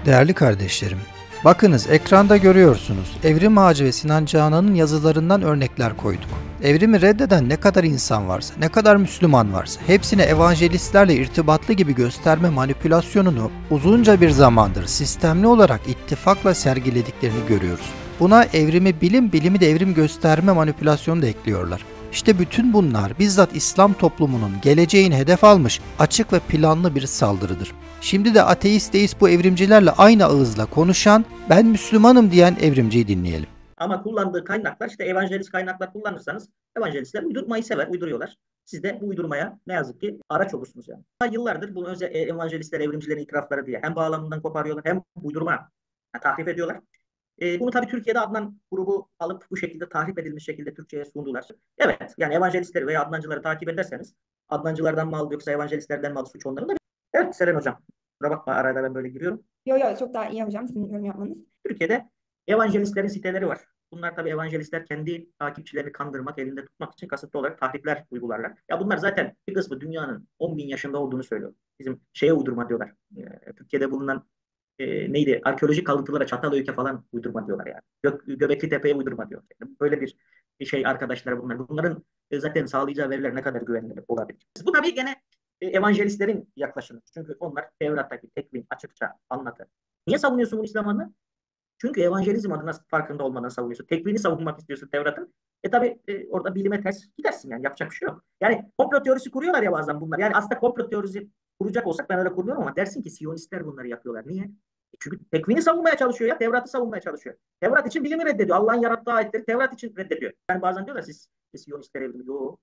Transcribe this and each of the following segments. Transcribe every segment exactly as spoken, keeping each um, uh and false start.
Değerli kardeşlerim, bakınız ekranda görüyorsunuz. Evrim Ağacı ve Sinan Canan'ın yazılarından örnekler koyduk. Evrimi reddeden ne kadar insan varsa, ne kadar Müslüman varsa hepsine evangelistlerle irtibatlı gibi gösterme manipülasyonunu uzunca bir zamandır sistemli olarak ittifakla sergilediklerini görüyoruz. Buna evrimi bilim, bilimi de evrim gösterme manipülasyonu da ekliyorlar. İşte bütün bunlar bizzat İslam toplumunun geleceğini hedef almış açık ve planlı bir saldırıdır. Şimdi de ateist deist bu evrimcilerle aynı ağızla konuşan, ben Müslümanım diyen evrimciyi dinleyelim. Ama kullandığı kaynaklar işte evangelist kaynaklar kullanırsanız evangelistler uydurmayı sever, uyduruyorlar. Siz de bu uydurmaya ne yazık ki araç olursunuz yani. Yıllardır bu özel evangelistler, evrimcilerin itirafları diye hem bağlamından koparıyorlar hem uydurma yani tahrif ediyorlar. E, bunu tabii Türkiye'de Adnan grubu alıp bu şekilde tahrip edilmiş şekilde Türkçe'ye sundular. Evet yani evangelistleri veya Adnancıları takip ederseniz Adnancılardan mı aldı yoksa evangelistlerden mi aldı suç onların da. Evet Seren Hocam. Kusura bakma arada ben böyle giriyorum. Yok yok çok daha iyi hocam sizin yorum yapmanız. Türkiye'de evangelistlerin siteleri var. Bunlar tabii evangelistler kendi takipçilerini kandırmak, elinde tutmak için kasıtlı olarak tahripler uygularlar. Ya bunlar zaten bir kısmı dünyanın on bin yaşında olduğunu söylüyor. Bizim şeye uydurma diyorlar. Ee, Türkiye'de bulunan e, neydi? Arkeolojik kalıntılara Çatalhöyük'e falan uydurma diyorlar yani. Gök, Göbekli Tepe'ye uydurma diyor. Yani böyle bir şey arkadaşlar bunlar. Bunların e, zaten sağlayacağı veriler ne kadar güvenilir olabilir. Bu tabii gene e, evangelistlerin yaklaşımı. Çünkü onlar Tevrat'taki tekvin açıkça anlatır. Niye savunuyorsun bunu İslam adına? Çünkü evangelizm adına farkında olmadan savunuyorsun. Tekvini savunmak istiyorsun Tevrat'ın. E tabi e, orada bilime ters gidersin yani yapacak bir şey yok. Yani komplo teorisi kuruyorlar ya bazen bunlar. Yani aslında komplo teorisi kuracak olsak ben öyle kurmuyorum ama dersin ki Siyonistler bunları yapıyorlar. Niye? E çünkü tekvini savunmaya çalışıyor ya. Tevrat'ı savunmaya çalışıyor. Tevrat için bilimi reddediyor. Allah'ın yarattığı ayetleri Tevrat için reddediyor. Yani bazen diyorlar siz Siyonistler evrimi. Yok.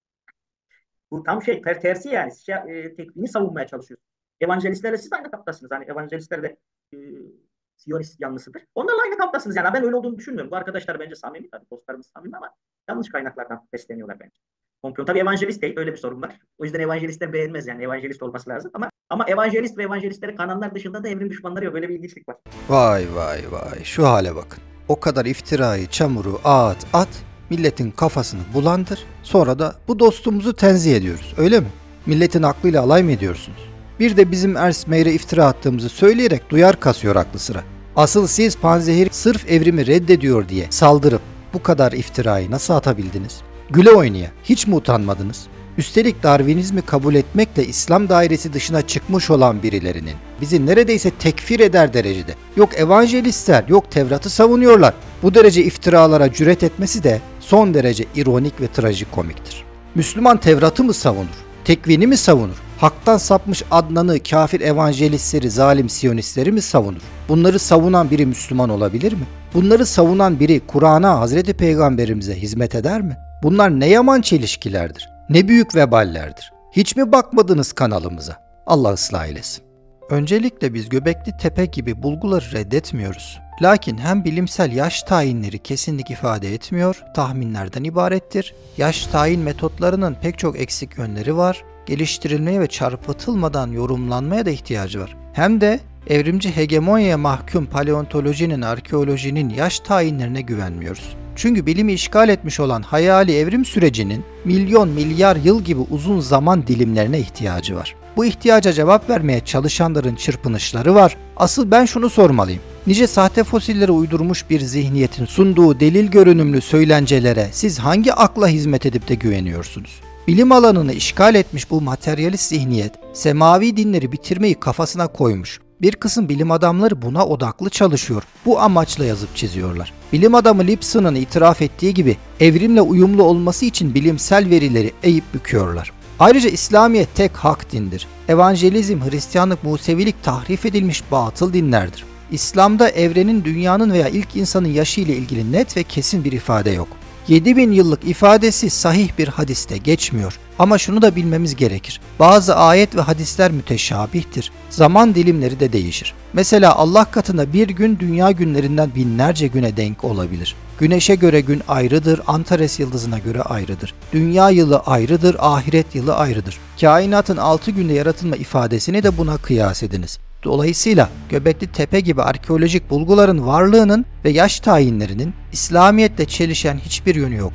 Bu tam şey ter tersi yani. Şey, e, tekvini savunmaya çalışıyorsun. Evangelistlerle siz aynı kaptasınız. Hani evangelistler de e, Siyonist yanlısıdır. Onlarla aynı kamptasınız yani. Ben öyle olduğunu düşünmüyorum. Bu arkadaşlar bence samimi tabii. Dostlarımız samimi ama yanlış kaynaklardan besleniyorlar bence. Komplo. Tabii evangelist değil. Öyle bir sorun var. O yüzden evangelistler beğenmez yani. Evangelist olması lazım ama ama evangelist ve evangelistleri kananlar dışında da evrim düşmanları yok. Böyle bir ilginçlik var. Vay vay vay. Şu hale bakın. O kadar iftirayı, çamuru at at. Milletin kafasını bulandır. Sonra da bu dostumuzu tenzih ediyoruz. Öyle mi? Milletin aklıyla alay mı ediyorsunuz? Bir de bizim Ers Meyr'e iftira attığımızı söyleyerek duyar kasıyor aklı sıra. Asıl siz panzehir sırf evrimi reddediyor diye saldırıp bu kadar iftirayı nasıl atabildiniz? Güle oynaya hiç mi utanmadınız? Üstelik Darwinizmi kabul etmekle İslam dairesi dışına çıkmış olan birilerinin bizi neredeyse tekfir eder derecede yok evangelistler yok Tevrat'ı savunuyorlar. Bu derece iftiralara cüret etmesi de son derece ironik ve trajikomiktir. Müslüman Tevrat'ı mı savunur? Tekvini mi savunur? Hak'tan sapmış Adnan'ı, kafir evangelistleri, zalim siyonistleri mi savunur? Bunları savunan biri Müslüman olabilir mi? Bunları savunan biri Kur'an'a, Hazreti Peygamberimize hizmet eder mi? Bunlar ne yaman çelişkilerdir, ne büyük veballerdir. Hiç mi bakmadınız kanalımıza? Allah ıslah eylesin. Öncelikle biz Göbekli Tepe gibi bulguları reddetmiyoruz. Lakin hem bilimsel yaş tayinleri kesinlik ifade etmiyor, tahminlerden ibarettir. Yaş tayin metotlarının pek çok eksik yönleri var. Geliştirilmeye ve çarpıtılmadan yorumlanmaya da ihtiyacı var. Hem de evrimci hegemonyaya mahkum paleontolojinin, arkeolojinin yaş tayinlerine güvenmiyoruz. Çünkü bilimi işgal etmiş olan hayali evrim sürecinin milyon milyar yıl gibi uzun zaman dilimlerine ihtiyacı var. Bu ihtiyaca cevap vermeye çalışanların çırpınışları var. Asıl ben şunu sormalıyım. Nice sahte fosilleri uydurmuş bir zihniyetin sunduğu delil görünümlü söylencelere siz hangi akla hizmet edip de güveniyorsunuz? Bilim alanını işgal etmiş bu materyalist zihniyet, semavi dinleri bitirmeyi kafasına koymuş. Bir kısım bilim adamları buna odaklı çalışıyor. Bu amaçla yazıp çiziyorlar. Bilim adamı Lipson'un itiraf ettiği gibi evrimle uyumlu olması için bilimsel verileri eğip büküyorlar. Ayrıca İslamiyet tek hak dindir. Evangelizm, Hristiyanlık, Musevilik tahrif edilmiş batıl dinlerdir. İslam'da evrenin, dünyanın veya ilk insanın yaşı ile ilgili net ve kesin bir ifade yok. yedi bin yıllık ifadesi sahih bir hadiste geçmiyor. Ama şunu da bilmemiz gerekir. Bazı ayet ve hadisler müteşabihtir. Zaman dilimleri de değişir. Mesela Allah katında bir gün dünya günlerinden binlerce güne denk olabilir. Güneşe göre gün ayrıdır, Antares yıldızına göre ayrıdır. Dünya yılı ayrıdır, ahiret yılı ayrıdır. Kainatın altı günde yaratılma ifadesini de buna kıyas ediniz. Dolayısıyla Göbekli Tepe gibi arkeolojik bulguların varlığının ve yaş tayinlerinin İslamiyetle çelişen hiçbir yönü yoktur.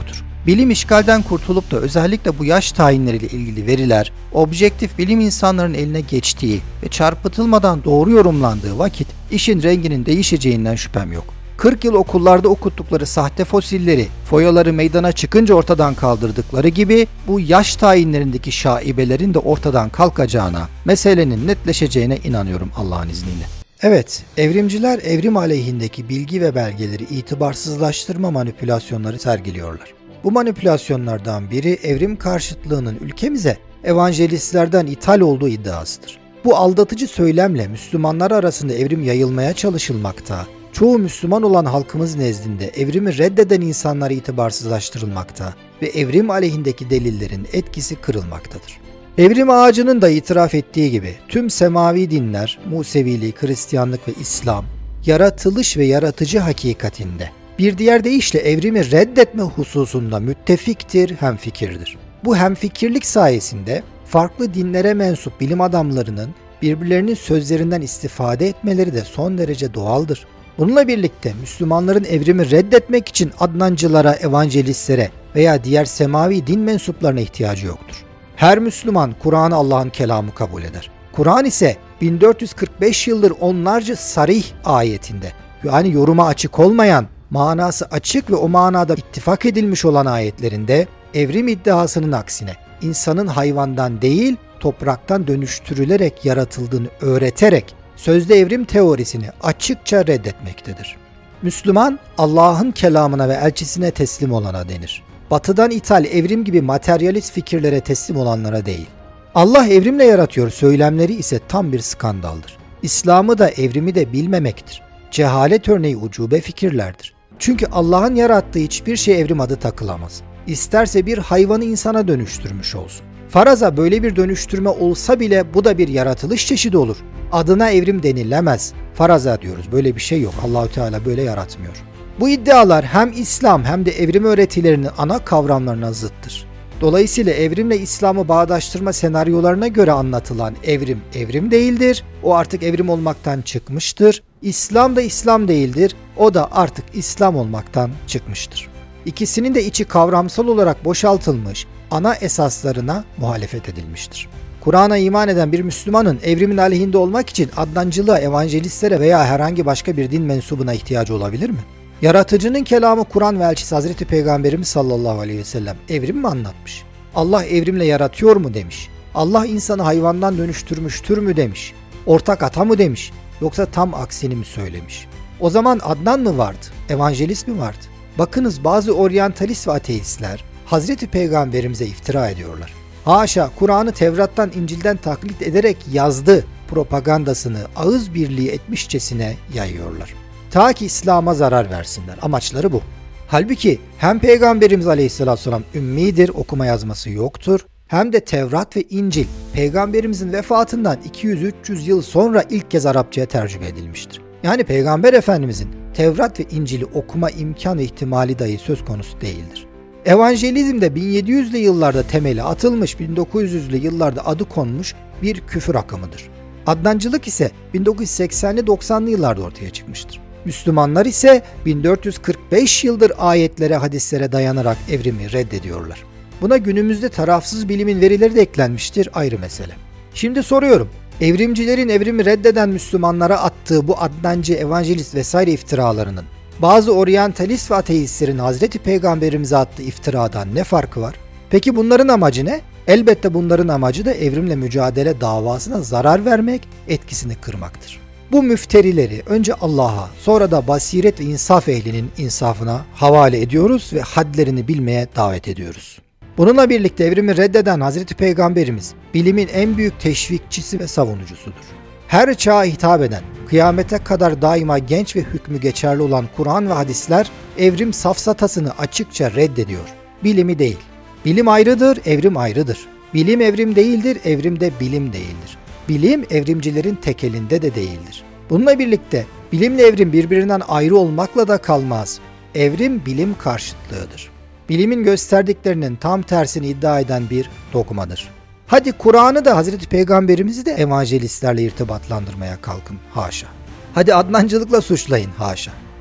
Bilim işgalden kurtulup da özellikle bu yaş tayinleriyle ilgili veriler, objektif bilim insanlarının eline geçtiği ve çarpıtılmadan doğru yorumlandığı vakit işin renginin değişeceğinden şüphem yok. kırk yıl okullarda okuttukları sahte fosilleri, foyaları meydana çıkınca ortadan kaldırdıkları gibi bu yaş tayinlerindeki şaibelerin de ortadan kalkacağına, meselenin netleşeceğine inanıyorum Allah'ın izniyle. Evet, evrimciler evrim aleyhindeki bilgi ve belgeleri itibarsızlaştırma manipülasyonları sergiliyorlar. Bu manipülasyonlardan biri evrim karşıtlığının ülkemize evangelistlerden ithal olduğu iddiasıdır. Bu aldatıcı söylemle Müslümanlar arasında evrim yayılmaya çalışılmakta, çoğu Müslüman olan halkımız nezdinde evrimi reddeden insanlara itibarsızlaştırılmakta ve evrim aleyhindeki delillerin etkisi kırılmaktadır. Evrim ağacının da itiraf ettiği gibi tüm semavi dinler, Musevilik, Hristiyanlık ve İslam, yaratılış ve yaratıcı hakikatinde, bir diğer deyişle evrimi reddetme hususunda müttefiktir, hemfikirdir. Bu hemfikirlik sayesinde farklı dinlere mensup bilim adamlarının birbirlerinin sözlerinden istifade etmeleri de son derece doğaldır. Bununla birlikte Müslümanların evrimi reddetmek için Adnancılara, evangelistlere veya diğer semavi din mensuplarına ihtiyacı yoktur. Her Müslüman Kur'an'ı Allah'ın kelamı kabul eder. Kur'an ise bin dört yüz kırk beş yıldır onlarca sarih ayetinde, yani yoruma açık olmayan, manası açık ve o manada ittifak edilmiş olan ayetlerinde evrim iddiasının aksine insanın hayvandan değil topraktan dönüştürülerek yaratıldığını öğreterek sözde evrim teorisini açıkça reddetmektedir. Müslüman Allah'ın kelamına ve elçisine teslim olana denir. Batıdan ithal evrim gibi materyalist fikirlere teslim olanlara değil. Allah evrimle yaratıyor söylemleri ise tam bir skandaldır. İslam'ı da evrimi de bilmemektir. Cehalet örneği ucube fikirlerdir. Çünkü Allah'ın yarattığı hiçbir şey evrim adı takılamaz. İsterse bir hayvanı insana dönüştürmüş olsun. Faraza böyle bir dönüştürme olsa bile bu da bir yaratılış çeşidi olur. Adına evrim denilemez. Faraza diyoruz. Böyle bir şey yok. Allahü Teala böyle yaratmıyor. Bu iddialar hem İslam hem de evrim öğretilerinin ana kavramlarına zıttır. Dolayısıyla evrimle İslam'ı bağdaştırma senaryolarına göre anlatılan evrim, evrim değildir. O artık evrim olmaktan çıkmıştır. İslam da İslam değildir. O da artık İslam olmaktan çıkmıştır. İkisinin de içi kavramsal olarak boşaltılmış, ana esaslarına muhalefet edilmiştir. Kur'an'a iman eden bir Müslümanın evrimin aleyhinde olmak için Adnancılığa, evangelistlere veya herhangi başka bir din mensubuna ihtiyacı olabilir mi? Yaratıcının kelamı Kur'an ve elçisi Hazreti Peygamberimiz sallallahu aleyhi ve sellem evrim mi anlatmış? Allah evrimle yaratıyor mu demiş? Allah insanı hayvandan dönüştürmüştür mü demiş? Ortak ata mı demiş? Yoksa tam aksini mi söylemiş? O zaman Adnan mı vardı? Evangelist mi vardı? Bakınız bazı oryantalist ve ateistler Hazreti Peygamberimize iftira ediyorlar. Haşa, Kur'an'ı Tevrat'tan, İncil'den taklit ederek yazdı propagandasını ağız birliği etmişçesine yayıyorlar. Ta ki İslam'a zarar versinler. Amaçları bu. Halbuki hem Peygamberimiz Aleyhisselatü Vesselam ümmidir, okuma yazması yoktur, hem de Tevrat ve İncil Peygamberimizin vefatından iki yüz üç yüz yıl sonra ilk kez Arapçaya tercüme edilmiştir. Yani Peygamber Efendimizin Tevrat ve İncil'i okuma imkan ve ihtimali dahi söz konusu değildir. Evangelizm de bin yedi yüzlü yıllarda temeli atılmış, bin dokuz yüzlü yıllarda adı konmuş bir küfür akımıdır. Adnancılık ise bin dokuz yüz seksenli doksanlı yıllarda ortaya çıkmıştır. Müslümanlar ise bin dört yüz kırk beş yıldır ayetlere, hadislere dayanarak evrimi reddediyorlar. Buna günümüzde tarafsız bilimin verileri de eklenmiştir, ayrı mesele. Şimdi soruyorum, evrimcilerin evrimi reddeden Müslümanlara attığı bu Adnancı, evangelist vesaire iftiralarının bazı oryantalist ve ateistlerin Hazreti Peygamberimize attığı iftiradan ne farkı var? Peki bunların amacı ne? Elbette bunların amacı da evrimle mücadele davasına zarar vermek, etkisini kırmaktır. Bu müfterileri önce Allah'a, sonra da basiret ve insaf ehlinin insafına havale ediyoruz ve hadlerini bilmeye davet ediyoruz. Bununla birlikte evrimi reddeden Hazreti Peygamberimiz bilimin en büyük teşvikçisi ve savunucusudur. Her çağa hitap eden, kıyamete kadar daima genç ve hükmü geçerli olan Kur'an ve hadisler evrim safsatasını açıkça reddediyor. Bilimi değil. Bilim ayrıdır, evrim ayrıdır. Bilim evrim değildir, evrim de bilim değildir. Bilim evrimcilerin tekelinde de değildir. Bununla birlikte bilimle evrim birbirinden ayrı olmakla da kalmaz. Evrim bilim karşıtlığıdır. Bilimin gösterdiklerinin tam tersini iddia eden bir dogmadır. Hadi Kur'an'ı da Hazreti Peygamberimizi de evangelistlerle irtibatlandırmaya kalkın, haşa. Hadi Adnancılıkla suçlayın, haşa.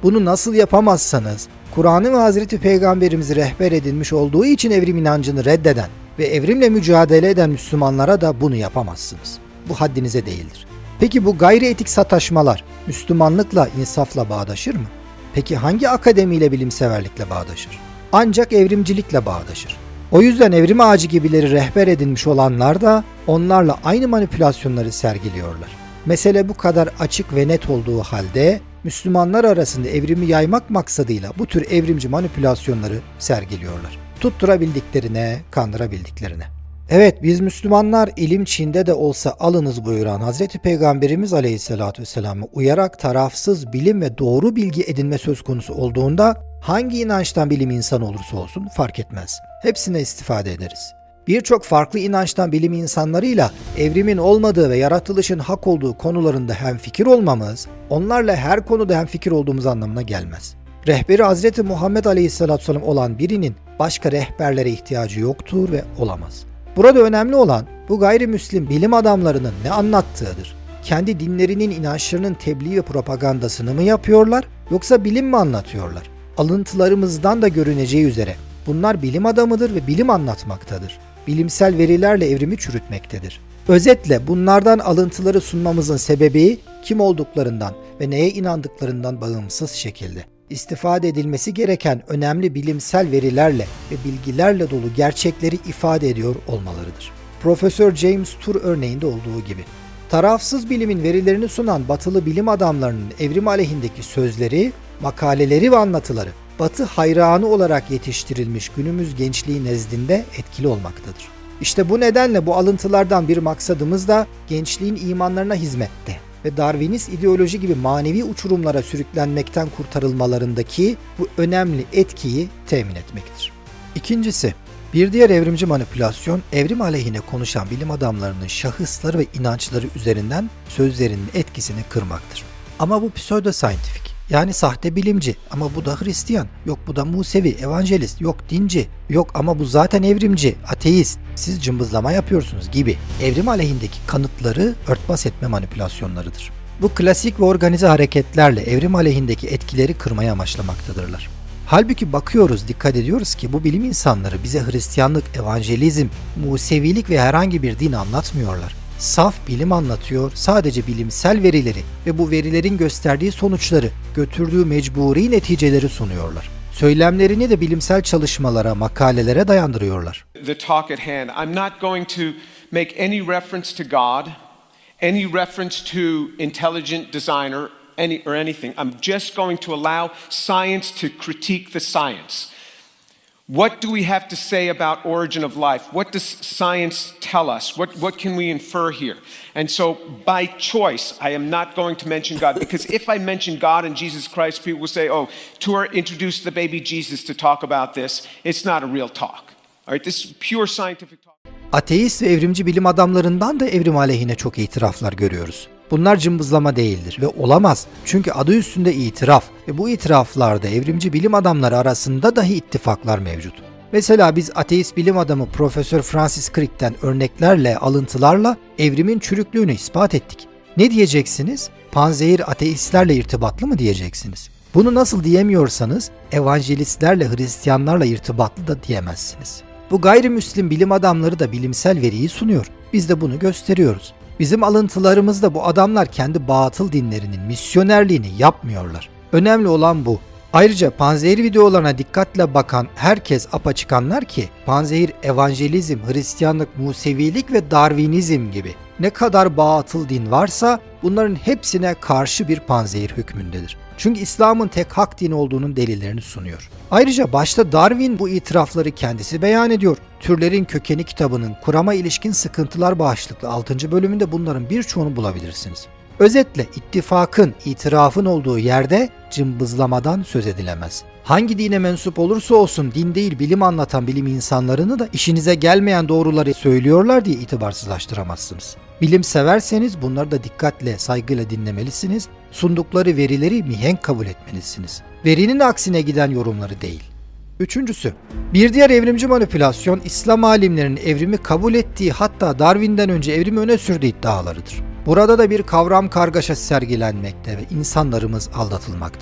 Bunu nasıl yapamazsanız, Kur'an'ı ve Hazreti Peygamberimizi rehber edinmiş olduğu için evrim inancını reddeden ve evrimle mücadele eden Müslümanlara da bunu yapamazsınız. Bu haddinize değildir. Peki bu gayri etik sataşmalar Müslümanlıkla, insafla bağdaşır mı? Peki hangi akademiyle, bilimseverlikle bağdaşır? Ancak evrimcilikle bağdaşır. O yüzden evrim ağacı gibileri rehber edinmiş olanlar da onlarla aynı manipülasyonları sergiliyorlar. Mesele bu kadar açık ve net olduğu halde Müslümanlar arasında evrimi yaymak maksadıyla bu tür evrimci manipülasyonları sergiliyorlar. Tutturabildiklerine, kandırabildiklerine. Evet, biz Müslümanlar ilim Çin'de de olsa alınız buyuran Hazreti Peygamberimiz Aleyhisselatü Vesselam'a uyarak tarafsız bilim ve doğru bilgi edinme söz konusu olduğunda hangi inançtan bilim insanı olursa olsun fark etmez. Hepsine istifade ederiz. Birçok farklı inançtan bilim insanlarıyla evrimin olmadığı ve yaratılışın hak olduğu konularında hemfikir olmamız, onlarla her konuda hemfikir olduğumuz anlamına gelmez. Rehberi Hazreti Muhammed Aleyhisselatü Vesselam olan birinin başka rehberlere ihtiyacı yoktur ve olamaz. Burada önemli olan bu gayrimüslim bilim adamlarının ne anlattığıdır. Kendi dinlerinin, inançlarının tebliğ ve propagandasını mı yapıyorlar, yoksa bilim mi anlatıyorlar? Alıntılarımızdan da görüneceği üzere bunlar bilim adamıdır ve bilim anlatmaktadır. Bilimsel verilerle evrimi çürütmektedir. Özetle bunlardan alıntıları sunmamızın sebebi kim olduklarından ve neye inandıklarından bağımsız şekilde istifade edilmesi gereken önemli bilimsel verilerle ve bilgilerle dolu gerçekleri ifade ediyor olmalarıdır. Profesör James Tour örneğinde olduğu gibi. Tarafsız bilimin verilerini sunan batılı bilim adamlarının evrim aleyhindeki sözleri, makaleleri ve anlatıları Batı hayranı olarak yetiştirilmiş günümüz gençliği nezdinde etkili olmaktadır. İşte bu nedenle bu alıntılardan bir maksadımız da gençliğin imanlarına hizmette ve Darwinist ideoloji gibi manevi uçurumlara sürüklenmekten kurtarılmalarındaki bu önemli etkiyi temin etmektir. İkincisi, bir diğer evrimci manipülasyon, evrim aleyhine konuşan bilim adamlarının şahısları ve inançları üzerinden sözlerinin etkisini kırmaktır. Ama bu pseudo-scientific, yani sahte bilimci, ama bu da Hristiyan, yok bu da Musevi, evangelist, yok dinci, yok ama bu zaten evrimci, ateist, siz cımbızlama yapıyorsunuz gibi evrim aleyhindeki kanıtları örtbas etme manipülasyonlarıdır. Bu klasik ve organize hareketlerle evrim aleyhindeki etkileri kırmaya amaçlamaktadırlar. Halbuki bakıyoruz, dikkat ediyoruz ki bu bilim insanları bize Hristiyanlık, evangelizm, Musevilik ve herhangi bir din anlatmıyorlar. Saf bilim anlatıyor, sadece bilimsel verileri ve bu verilerin gösterdiği sonuçları, götürdüğü mecburi neticeleri sunuyorlar. Söylemlerini de bilimsel çalışmalara, makalelere dayandırıyorlar. The talk at hand. I'm not going to make any reference to God, any reference to intelligent designer, any or anything. I'm just going to allow science to critique the science. What do we have to say about origin of life? What does science tell us? What, what can we infer here? And so by choice, I am not going to mention God, because if I mention God and Jesus Christ, people will say, oh, Tour introduced the baby Jesus to talk about this. It's not a real talk. All right, this is pure scientific talk. Ateist ve evrimci bilim adamlarından da evrim aleyhine çok itiraflar görüyoruz. Bunlar cımbızlama değildir ve olamaz. Çünkü adı üstünde itiraf ve bu itiraflarda evrimci bilim adamları arasında dahi ittifaklar mevcut. Mesela biz ateist bilim adamı Profesör Francis Crick'ten örneklerle, alıntılarla evrimin çürüklüğünü ispat ettik. Ne diyeceksiniz? Panzehir ateistlerle irtibatlı mı diyeceksiniz? Bunu nasıl diyemiyorsanız evangelistlerle, Hristiyanlarla irtibatlı da diyemezsiniz. Bu gayrimüslim bilim adamları da bilimsel veriyi sunuyor. Biz de bunu gösteriyoruz. Bizim alıntılarımızda bu adamlar kendi batıl dinlerinin misyonerliğini yapmıyorlar. Önemli olan bu. Ayrıca panzehir videolarına dikkatle bakan herkes apaçık anlar ki panzehir evangelizm, Hristiyanlık, Musevilik ve Darwinizm gibi ne kadar batıl din varsa bunların hepsine karşı bir panzehir hükmündedir. Çünkü İslam'ın tek hak din olduğunun delillerini sunuyor. Ayrıca başta Darwin bu itirafları kendisi beyan ediyor. Türlerin Kökeni kitabının kurama ilişkin sıkıntılar başlıklı altıncı bölümünde bunların birçoğunu bulabilirsiniz. Özetle ittifakın, itirafın olduğu yerde cımbızlamadan söz edilemez. Hangi dine mensup olursa olsun din değil bilim anlatan bilim insanlarını da işinize gelmeyen doğruları söylüyorlar diye itibarsızlaştıramazsınız. Bilim severseniz bunları da dikkatle, saygıyla dinlemelisiniz. Sundukları verileri mihenk kabul etmelisiniz. Verinin aksine giden yorumları değil. Üçüncüsü, bir diğer evrimci manipülasyon İslam alimlerinin evrimi kabul ettiği, hatta Darwin'den önce evrimi öne sürdüğü iddialarıdır. Burada da bir kavram kargaşası sergilenmekte ve insanlarımız aldatılmaktadır.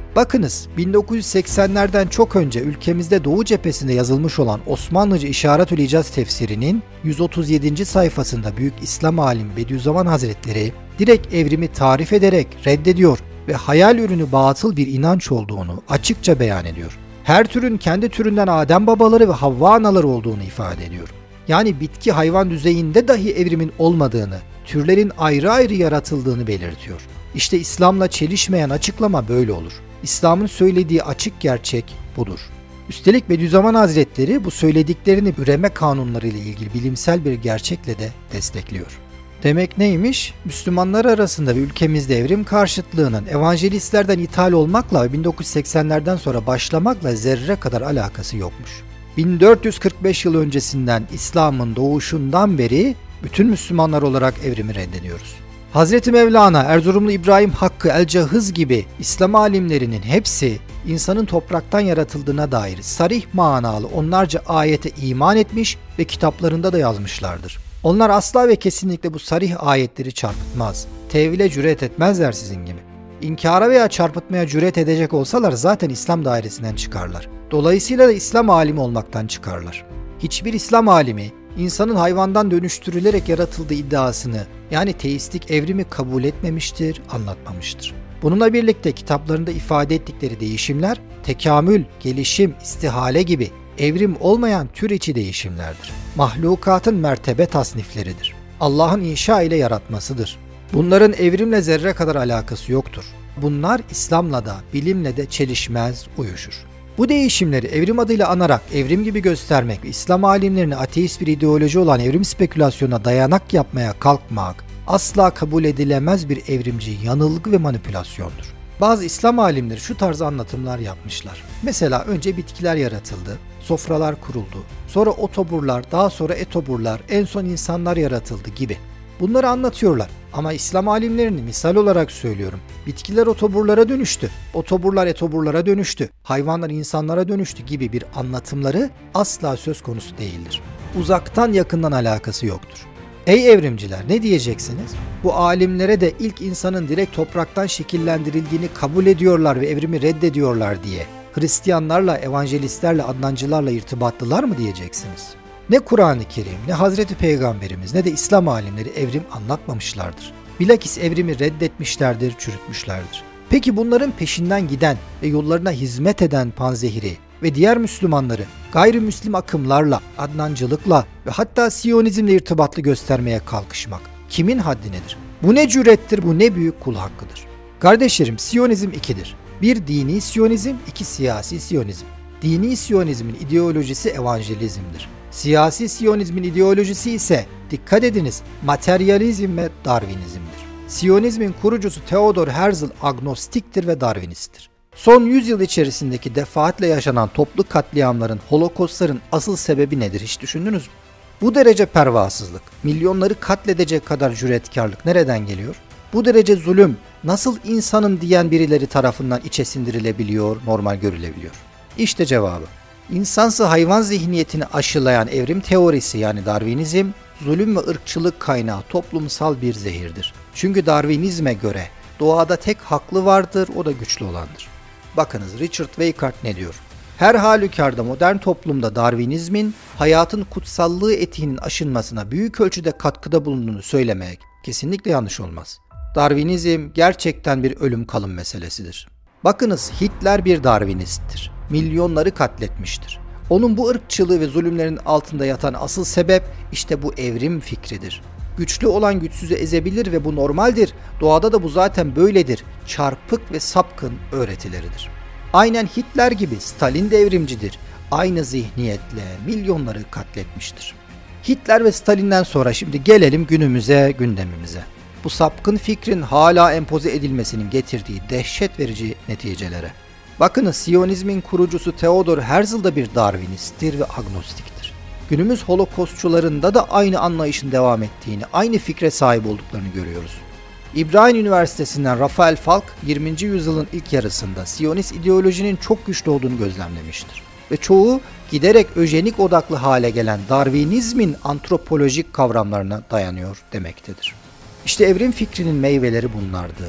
Bakınız, bin dokuz yüz seksenlerden çok önce ülkemizde Doğu cephesinde yazılmış olan Osmanlıca İşaretül İcaz tefsirinin yüz otuz yedinci sayfasında Büyük İslam alimi Bediüzzaman Hazretleri direkt evrimi tarif ederek reddediyor ve hayal ürünü batıl bir inanç olduğunu açıkça beyan ediyor. Her türün kendi türünden Adem babaları ve Havva anaları olduğunu ifade ediyor. Yani bitki hayvan düzeyinde dahi evrimin olmadığını, türlerin ayrı ayrı yaratıldığını belirtiyor. İşte İslam'la çelişmeyen açıklama böyle olur. İslam'ın söylediği açık gerçek budur. Üstelik Bediüzzaman Hazretleri bu söylediklerini üreme kanunları ile ilgili bilimsel bir gerçekle de destekliyor. Demek neymiş? Müslümanlar arasında ve ülkemizde evrim karşıtlığının evangelistlerden ithal olmakla ve bin dokuz yüz seksenlerden sonra başlamakla zerre kadar alakası yokmuş. bin dört yüz kırk beş yıl öncesinden İslam'ın doğuşundan beri bütün Müslümanlar olarak evrimi reddediyoruz. Hazreti Mevlana, Erzurumlu İbrahim Hakkı el-Cahız gibi İslam alimlerinin hepsi insanın topraktan yaratıldığına dair sarih manalı onlarca ayete iman etmiş ve kitaplarında da yazmışlardır. Onlar asla ve kesinlikle bu sarih ayetleri çarpıtmaz. Tevhile cüret etmezler sizin gibi. İnkara veya çarpıtmaya cüret edecek olsalar zaten İslam dairesinden çıkarlar. Dolayısıyla da İslam alimi olmaktan çıkarlar. Hiçbir İslam alimi insanın hayvandan dönüştürülerek yaratıldığı iddiasını, yani teistik evrimi kabul etmemiştir, anlatmamıştır. Bununla birlikte kitaplarında ifade ettikleri değişimler, tekamül, gelişim, istihale gibi evrim olmayan tür içi değişimlerdir. Mahlukatın mertebe tasnifleridir. Allah'ın inşa ile yaratmasıdır. Bunların evrimle zerre kadar alakası yoktur. Bunlar İslam'la da, bilimle de çelişmez, uyuşur. Bu değişimleri evrim adıyla anarak evrim gibi göstermek ve İslam alimlerini ateist bir ideoloji olan evrim spekülasyonuna dayanak yapmaya kalkmak asla kabul edilemez bir evrimci yanılgı ve manipülasyondur. Bazı İslam alimleri şu tarz anlatımlar yapmışlar. Mesela önce bitkiler yaratıldı, sofralar kuruldu, sonra otoburlar, daha sonra etoburlar, en son insanlar yaratıldı gibi. Bunları anlatıyorlar ama İslam alimlerini misal olarak söylüyorum. Bitkiler otoburlara dönüştü, otoburlar etoburlara dönüştü, hayvanlar insanlara dönüştü gibi bir anlatımları asla söz konusu değildir. Uzaktan yakından alakası yoktur. Ey evrimciler, ne diyeceksiniz? Bu alimlere de ilk insanın direkt topraktan şekillendirildiğini kabul ediyorlar ve evrimi reddediyorlar diye Hristiyanlarla, evangelistlerle, adnancılarla irtibatlılar mı diyeceksiniz? Ne Kur'an-ı Kerim, ne Hazreti Peygamberimiz, ne de İslam alimleri evrim anlatmamışlardır. Bilakis evrimi reddetmişlerdir, çürütmüşlerdir. Peki bunların peşinden giden ve yollarına hizmet eden panzehiri ve diğer Müslümanları gayrimüslim akımlarla, adnancılıkla ve hatta Siyonizmle irtibatlı göstermeye kalkışmak kimin haddinedir? Bu ne cürettir, bu ne büyük kul hakkıdır. Kardeşlerim, Siyonizm ikidir. Bir dini Siyonizm, iki siyasi Siyonizm. Dini Siyonizmin ideolojisi evangelizmdir. Siyasi Siyonizmin ideolojisi ise, dikkat ediniz, materyalizm ve Darwinizmdir. Siyonizmin kurucusu Theodor Herzl agnostiktir ve Darwinisttir. Son yüz yıl içerisindeki defaatle yaşanan toplu katliamların, holokostların asıl sebebi nedir hiç düşündünüz mü? Bu derece pervasızlık, milyonları katledecek kadar cüretkarlık nereden geliyor? Bu derece zulüm nasıl insanın diyen birileri tarafından içe sindirilebiliyor, normal görülebiliyor? İşte cevabı. İnsansı hayvan zihniyetini aşılayan evrim teorisi yani Darwinizm, zulüm ve ırkçılık kaynağı toplumsal bir zehirdir. Çünkü Darwinizme göre doğada tek haklı vardır, o da güçlü olandır. Bakınız Richard Weikart ne diyor? Her halükarda modern toplumda Darwinizmin hayatın kutsallığı etiğinin aşınmasına büyük ölçüde katkıda bulunduğunu söylemek kesinlikle yanlış olmaz. Darwinizm gerçekten bir ölüm kalım meselesidir. Bakınız Hitler bir Darwinisttir. Milyonları katletmiştir. Onun bu ırkçılığı ve zulümlerin altında yatan asıl sebep işte bu evrim fikridir. Güçlü olan güçsüzü ezebilir ve bu normaldir. Doğada da bu zaten böyledir. Çarpık ve sapkın öğretileridir. Aynen Hitler gibi Stalin de evrimcidir. Aynı zihniyetle milyonları katletmiştir. Hitler ve Stalin'den sonra şimdi gelelim günümüze, gündemimize. Bu sapkın fikrin hala empoze edilmesinin getirdiği dehşet verici neticelere. Bakınız Siyonizmin kurucusu Theodor Herzl da bir Darwinisttir ve agnostiktir. Günümüz holokostçularında da aynı anlayışın devam ettiğini, aynı fikre sahip olduklarını görüyoruz. İbrahim Üniversitesi'nden Rafael Falk yirminci yüzyılın ilk yarısında Siyonist ideolojinin çok güçlü olduğunu gözlemlemiştir. Ve çoğu giderek öjenik odaklı hale gelen Darwinizmin antropolojik kavramlarına dayanıyor demektedir. İşte evrim fikrinin meyveleri bunlardır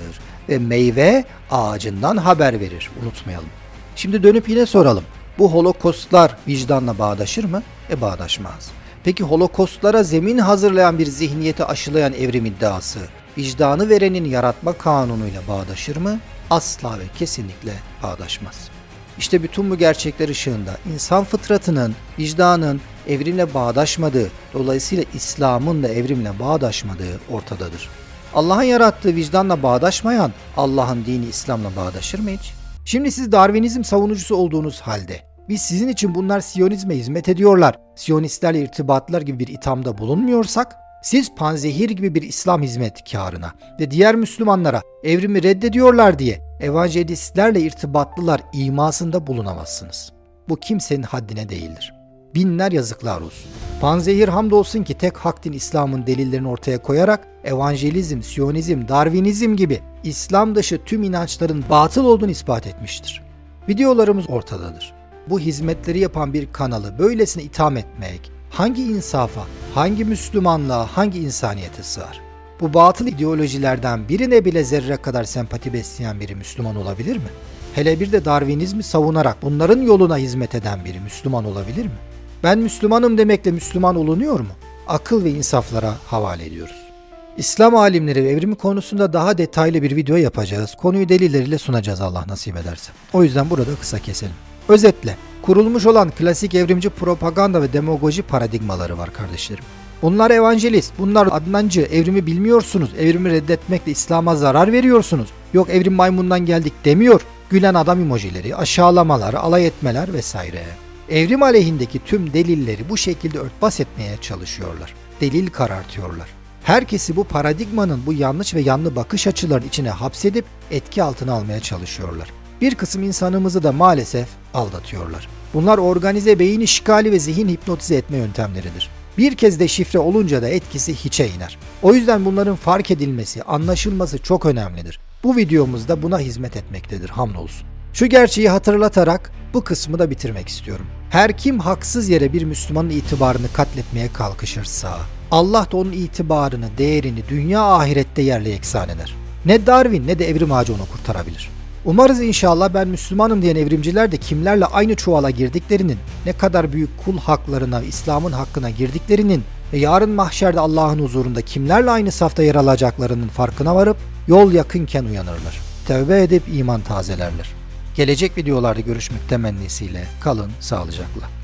ve meyve ağacından haber verir. Unutmayalım. Şimdi dönüp yine soralım. Bu holokostlar vicdanla bağdaşır mı? E bağdaşmaz. Peki holokostlara zemin hazırlayan bir zihniyeti aşılayan evrim iddiası vicdanı verenin yaratma kanunuyla bağdaşır mı? Asla ve kesinlikle bağdaşmaz. İşte bütün bu gerçekler ışığında insan fıtratının, vicdanın evrimle bağdaşmadığı, dolayısıyla İslam'ın da evrimle bağdaşmadığı ortadadır. Allah'ın yarattığı vicdanla bağdaşmayan Allah'ın dini İslam'la bağdaşır mı hiç? Şimdi siz Darwinizm savunucusu olduğunuz halde biz sizin için bunlar Siyonizme hizmet ediyorlar, Siyonistlerle irtibatlar gibi bir ithamda bulunmuyorsak, siz panzehir gibi bir İslam hizmetkarına ve diğer Müslümanlara evrimi reddediyorlar diye evangelistlerle irtibatlılar imasında bulunamazsınız. Bu kimsenin haddine değildir. Binler yazıklar olsun. Panzehir hamdolsun ki tek hak din İslam'ın delillerini ortaya koyarak evangelizm, Siyonizm, Darwinizm gibi İslam dışı tüm inançların batıl olduğunu ispat etmiştir. Videolarımız ortadadır. Bu hizmetleri yapan bir kanalı böylesine itham etmek hangi insafa, hangi Müslümanlığa, hangi insaniyete sığar? Bu batıl ideolojilerden birine bile zerre kadar sempati besleyen biri Müslüman olabilir mi? Hele bir de Darwinizmi savunarak bunların yoluna hizmet eden biri Müslüman olabilir mi? Ben Müslümanım demekle Müslüman olunuyor mu? Akıl ve insaflara havale ediyoruz. İslam alimleri ve evrimi konusunda daha detaylı bir video yapacağız. Konuyu delilleriyle sunacağız Allah nasip ederse. O yüzden burada kısa keselim. Özetle, kurulmuş olan klasik evrimci propaganda ve demagoji paradigmaları var kardeşlerim. Bunlar evangelist, bunlar Adnancı, evrimi bilmiyorsunuz, evrimi reddetmekle İslam'a zarar veriyorsunuz. Yok evrim maymundan geldik demiyor. Gülen adam emojileri, aşağılamalar, alay etmeler vesaire. Evrim aleyhindeki tüm delilleri bu şekilde örtbas etmeye çalışıyorlar. Delil karartıyorlar. Herkesi bu paradigmanın bu yanlış ve yanlı bakış açılarının içine hapsedip etki altına almaya çalışıyorlar. Bir kısım insanımızı da maalesef aldatıyorlar. Bunlar organize beyin işgali ve zihin hipnotize etme yöntemleridir. Bir kez de şifre olunca da etkisi hiçe iner. O yüzden bunların fark edilmesi, anlaşılması çok önemlidir. Bu videomuzda buna hizmet etmektedir hamdolsun. Şu gerçeği hatırlatarak bu kısmı da bitirmek istiyorum. Her kim haksız yere bir Müslümanın itibarını katletmeye kalkışırsa, Allah da onun itibarını, değerini dünya ahirette yerle yeksan eder. Ne Darwin ne de evrim ağacı onu kurtarabilir. Umarız inşallah ben Müslümanım diyen evrimciler de kimlerle aynı çuvala girdiklerinin, ne kadar büyük kul haklarına, İslam'ın hakkına girdiklerinin ve yarın mahşerde Allah'ın huzurunda kimlerle aynı safta yer alacaklarının farkına varıp yol yakınken uyanırlar. Tevbe edip iman tazelerler. Gelecek videolarda görüşmek temennisiyle kalın sağlıcakla.